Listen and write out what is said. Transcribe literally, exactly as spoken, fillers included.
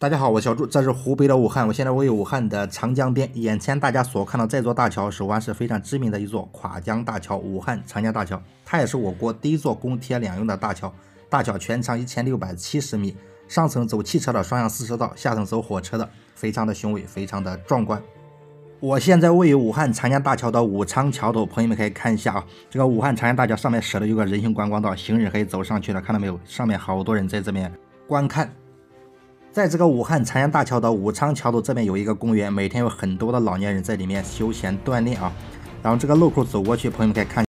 大家好，我小朱，这是湖北的武汉，我现在位于武汉的长江边。眼前大家所看到这座大桥，是武汉市非常知名的一座跨江大桥——武汉长江大桥。它也是我国第一座公铁两用的大桥。大桥全长一千六百七十米，上层走汽车的双向四车道，下层走火车的，非常的雄伟，非常的壮观。我现在位于武汉长江大桥的武昌桥头，朋友们可以看一下啊，这个武汉长江大桥上面设的有个人行观光道，行人可以走上去的，看到没有？上面好多人在这边观看。在这个武汉长江大桥的武昌桥头这边有一个公园，每天有很多的老年人在里面休闲锻炼啊。然后这个路口走过去，朋友们可以看。